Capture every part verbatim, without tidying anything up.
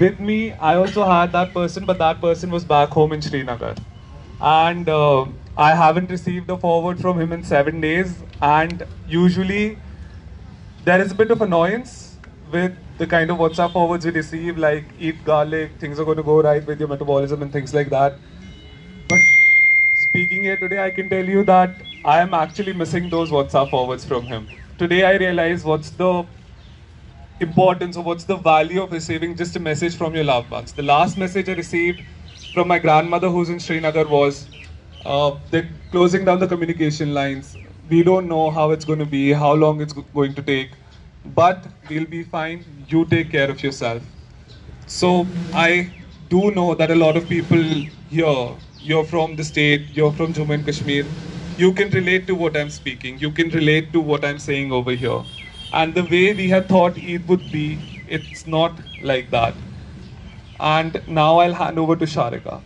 with me, I also had that person, but that person was back home in Srinagar. And uh, I haven't received a forward from him in seven days. And usually, there is a bit of annoyance with the kind of WhatsApp forwards we receive, like eat garlic, things are going to go right with your metabolism and things like that. But speaking here today, I can tell you that I am actually missing those WhatsApp forwards from him. Today, I realize what's the importance or what's the value of receiving just a message from your loved ones. The last message I received from my grandmother who's in Srinagar was uh, they're closing down the communication lines. We don't know how it's going to be, how long it's going to take, but we'll be fine. You take care of yourself. So I do know that a lot of people here, you're from the state, you're from Jammu and Kashmir, you can relate to what I'm speaking, you can relate to what I'm saying over here. And the way we had thought Eid would be, it's not like that. And now I'll hand over to Sharika.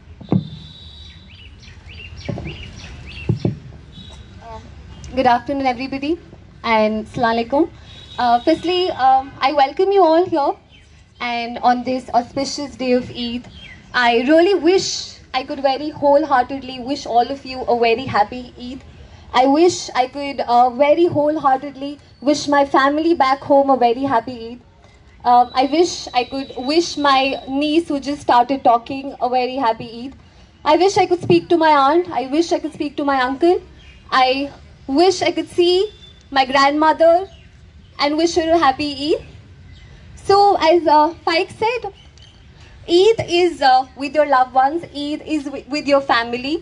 Good afternoon, everybody, and Assalamu alaikum. Uh, firstly, um, I welcome you all here, and on this auspicious day of Eid, I really wish I could very wholeheartedly wish all of you a very happy Eid. I wish I could uh, very wholeheartedly wish my family back home a very happy Eid. Uh, I wish I could wish my niece who just started talking a very happy Eid. I wish I could speak to my aunt. I wish I could speak to my uncle. I wish I could see my grandmother and wish her a happy Eid. So as uh, Faik said, Eid is uh, with your loved ones, Eid is with your family.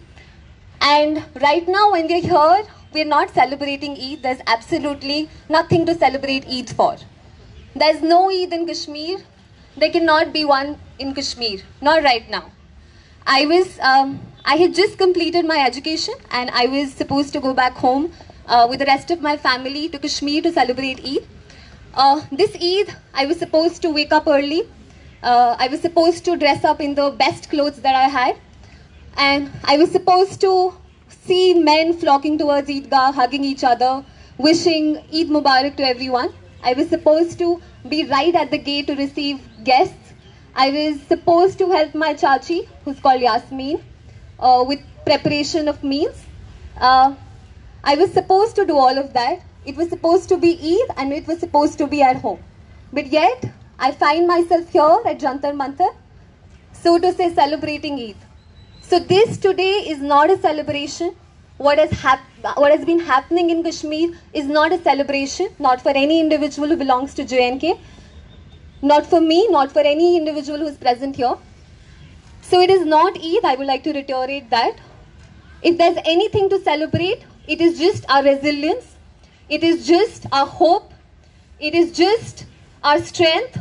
And right now when we're here, we're not celebrating Eid. There's absolutely nothing to celebrate Eid for. There's no Eid in Kashmir. There cannot be one in Kashmir, not right now. I was, um, I had just completed my education and I was supposed to go back home uh, with the rest of my family to Kashmir to celebrate Eid. Uh, this Eid, I was supposed to wake up early. Uh, I was supposed to dress up in the best clothes that I had. And I was supposed to see men flocking towards Eidgah, hugging each other, wishing Eid Mubarak to everyone. I was supposed to be right at the gate to receive guests. I was supposed to help my chachi, who's called Yasmeen, uh, with preparation of meals. Uh, I was supposed to do all of that. It was supposed to be Eid and it was supposed to be at home. But yet, I find myself here at Jantar Mantar, so to say, celebrating Eid. So this today is not a celebration. What has, hap what has been happening in Kashmir is not a celebration, not for any individual who belongs to J and K, not for me, not for any individual who is present here. So it is not Eid, I would like to reiterate that. If there's anything to celebrate, it is just our resilience, it is just our hope, it is just our strength,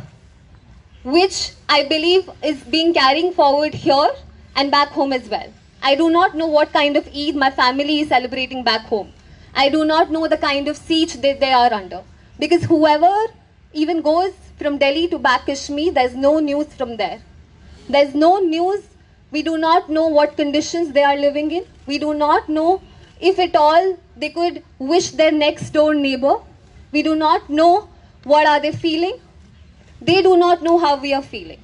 which I believe is being carrying forward here and back home as well. I do not know what kind of Eid my family is celebrating back home. I do not know the kind of siege that they are under. Because whoever even goes from Delhi to back Kashmir, there's no news from there. There's no news. We do not know what conditions they are living in. We do not know if at all they could wish their next door neighbor. We do not know what are they feeling. They do not know how we are feeling.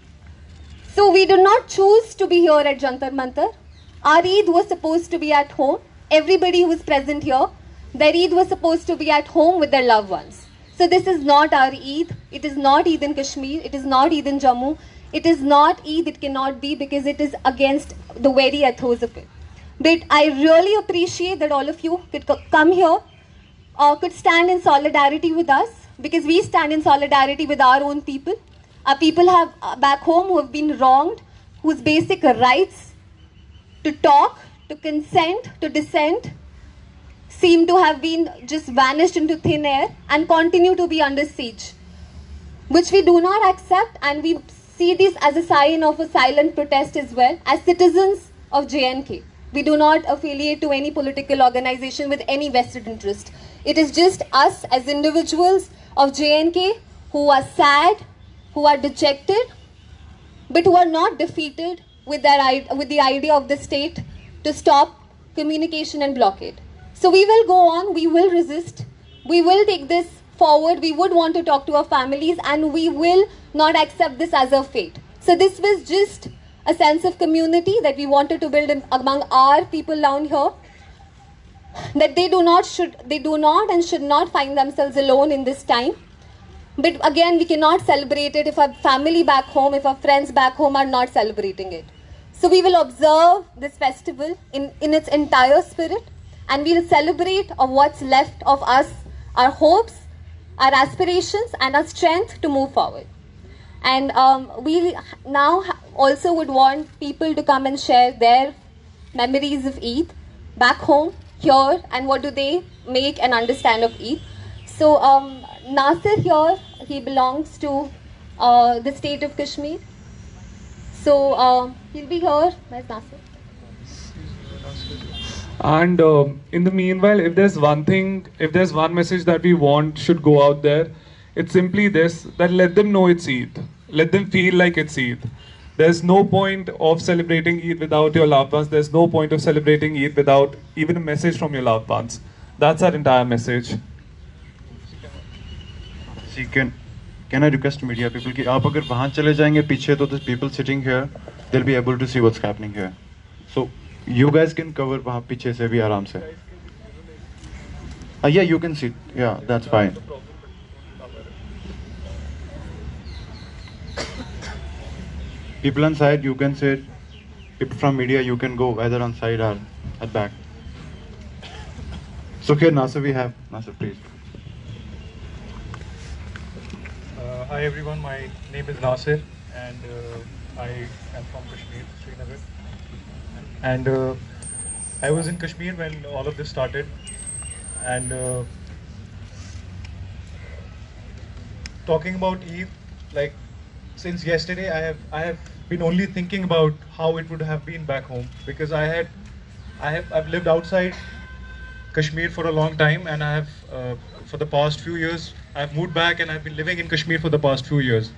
So we do not choose to be here at Jantar Mantar. Our Eid was supposed to be at home. Everybody who is present here, their Eid was supposed to be at home with their loved ones. So this is not our Eid. It is not Eid in Kashmir. It is not Eid in Jammu. It is not Eid. It cannot be because it is against the very ethos of it. But I really appreciate that all of you could come here or could stand in solidarity with us, because we stand in solidarity with our own people. Our people have uh, back home who have been wronged, whose basic rights to talk, to consent, to dissent seem to have been just vanished into thin air and continue to be under siege, which we do not accept, and we see this as a sign of a silent protest as well. As citizens of J and K, we do not affiliate to any political organization with any vested interest. It is just us as individuals of J and K who are sad, who are dejected, but who are not defeated with, their, with the idea of the state to stop communication and blockade. So we will go on, we will resist, we will take this forward, we would want to talk to our families, and we will not accept this as a fate. So this was just a sense of community that we wanted to build among our people down here, that they do not should they do not and should not find themselves alone in this time. But again, we cannot celebrate it if our family back home, if our friends back home are not celebrating it. So we will observe this festival in, in its entire spirit, and we will celebrate of what's left of us, our hopes, our aspirations, and our strength to move forward. And um, we now also would want people to come and share their memories of Eid back home, here, and what do they make and understand of Eid. So um, Nasir here, he belongs to uh, the state of Kashmir. So uh, he'll be here. Where's Nasir? And uh, in the meanwhile, if there's one thing, if there's one message that we want should go out there, it's simply this, that let them know it's Eid. Let them feel like it's Eid. There's no point of celebrating Eid without your loved ones. There's no point of celebrating Eid without even a message from your loved ones. That's our entire message. See, can, can I request media people कि आप अगर वहाँ चले जाएंगे पीछे तो the people sitting here, they'll be able to see what's happening here. So you guys can cover वहाँ पीछे से भी आराम से. Uh, yeah, you can sit. Yeah, that's fine. People on side, you can sit. People from media, you can go either on side or at back. So here, Nasir, we have Nasir, please. Uh, hi everyone, my name is Nasir, and uh, I am from Kashmir, Srinagar. And uh, I was in Kashmir when all of this started, and uh, talking about Eid, like since yesterday, I have I have been only thinking about how it would have been back home, because I had I have I've lived outside Kashmir for a long time, and I have uh, for the past few years I've moved back and I've been living in Kashmir for the past few years.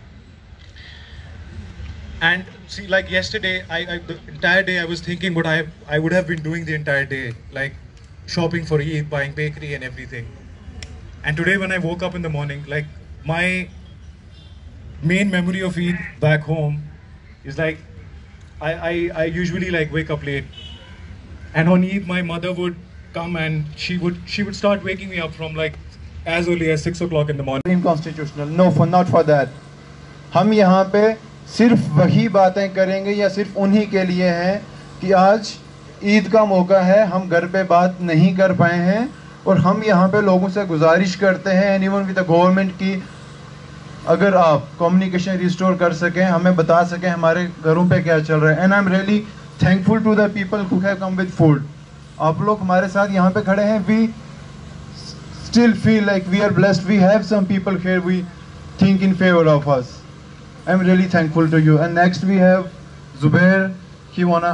And see, like yesterday, I, I the entire day I was thinking what I I would have been doing the entire day, like shopping for Eid, buying bakery and everything. And today when I woke up in the morning, like my main memory of Eid back home is like I, I, I usually like wake up late, and on Eid my mother would come and she would she would start waking me up from like as early as six o'clock in the morning. Inconstitutional. No, for not for that. हम यहाँ पे सिर्फ वही बातें करेंगे या सिर्फ उन्हीं के लिए हैं कि आज ईद का मौका है, हम घर पे बात नहीं कर पाए हैं, और हम यहाँ पे लोगों से गुजारिश करते हैं एनीवन विद द गवर्नमेंट की अगर आप कम्युनिकेशन रिस्टोर कर सकें, हमें बता सकें हमारे घरों पे क्या चल रहा है. And I am really thankful to the people who have come with food. आप लोग हमारे साथ यहाँ पे खड़े हैं. We still feel like we are blessed. We have some people here we think in favour of us. I am really thankful to you. And next we have Zubair. He wanna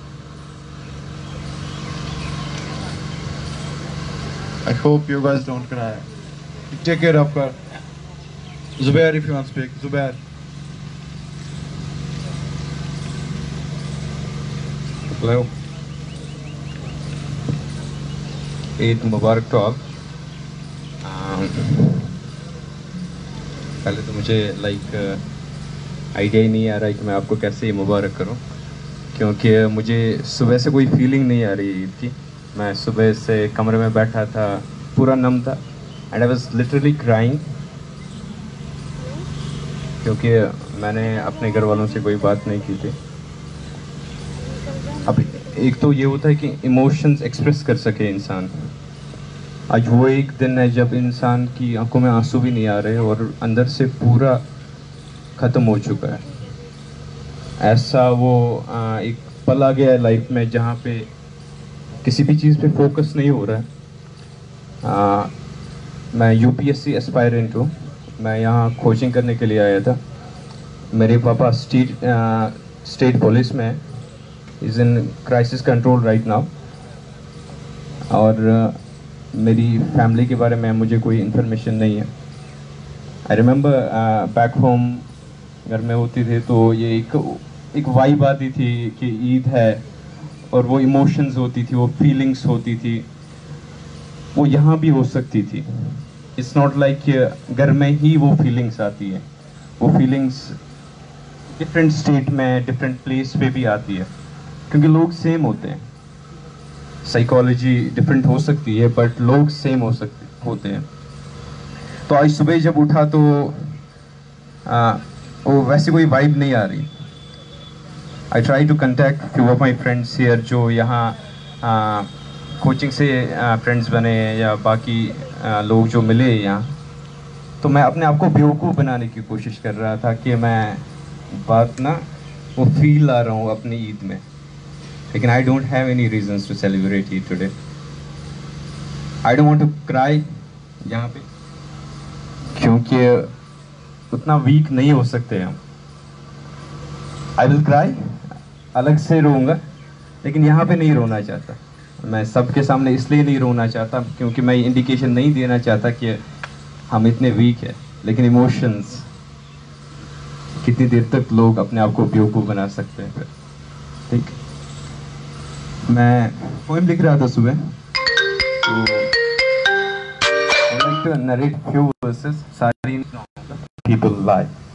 I hope you guys don't cry. Take care of her. Zubair, if you want to speak. Zubair. Hello. Eid Mubarak to all. Um, पहले तो मुझे like idea ही नहीं आ रहा है कि मैं आपको कैसे ये मुबारक करूं, क्योंकि मुझे सुबह से कोई फीलिंग नहीं आ रही ईद की. मैं सुबह से कमरे में बैठा था, पूरा नम था, and I was literally crying, क्योंकि मैंने अपने घर वालों से कोई बात नहीं की थी. अब एक तो ये होता है कि इमोशंस एक्सप्रेस कर सके इंसान. आज वो एक दिन है जब इंसान की आंखों में आंसू भी नहीं आ रहे और अंदर से पूरा ख़त्म हो चुका है. ऐसा वो आ, एक पल आ गया है लाइफ में जहाँ पे किसी भी चीज़ पे फोकस नहीं हो रहा है. आ, मैं यूपीएससी एस्पायरेंट हूँ. मैं यहाँ कोचिंग करने के लिए आया था. मेरे पापा स्टेट स्टेट पुलिस में है, is in crisis control right now. और आ, मेरी फैमिली के बारे में मुझे कोई इन्फॉर्मेशन नहीं है. आई रिमेंबर बैक होम घर में होती थी तो ये एक एक वाइब आती थी कि ईद है, और वो इमोशंस होती थी, वो फीलिंग्स होती थी, वो यहाँ भी हो सकती थी. इट्स नॉट लाइक घर में ही वो फीलिंग्स आती है. वो फीलिंग्स डिफरेंट स्टेट में, डिफरेंट प्लेस पे भी आती है, क्योंकि लोग सेम होते हैं। साइकोलॉजी डिफरेंट हो सकती है बट लोग सेम हो सकते होते हैं। तो आज सुबह जब उठा तो आ, वो वैसे कोई वाइब नहीं आ रही। I try to contact few of my friends here जो यहाँ कोचिंग से फ्रेंड्स बने या बाकी आ, लोग जो मिले यहाँ। तो मैं अपने आप को बेवकूफ़ बनाने की कोशिश कर रहा था कि मैं बात ना वो फील ला रहा हूँ अपनी ईद में, लेकिन I don't have any reasons to celebrate Eid today. I don't want to cry यहाँ पे, क्योंकि उतना वीक नहीं हो सकते हम। आई विल क्राई, अलग से रोऊंगा, लेकिन यहाँ पे नहीं रोना चाहता। मैं सबके सामने इसलिए नहीं रोना चाहता क्योंकि मैं इंडिकेशन नहीं देना चाहता कि हम इतने वीक है। लेकिन इमोशंस कितनी देर तक लोग अपने आप को बेवकूफ़ बना सकते हैं फिर। ठीक, मैं पोएम लिख रहा था सुबह, तो I like to narrate few verses. सारी पीपल लाई।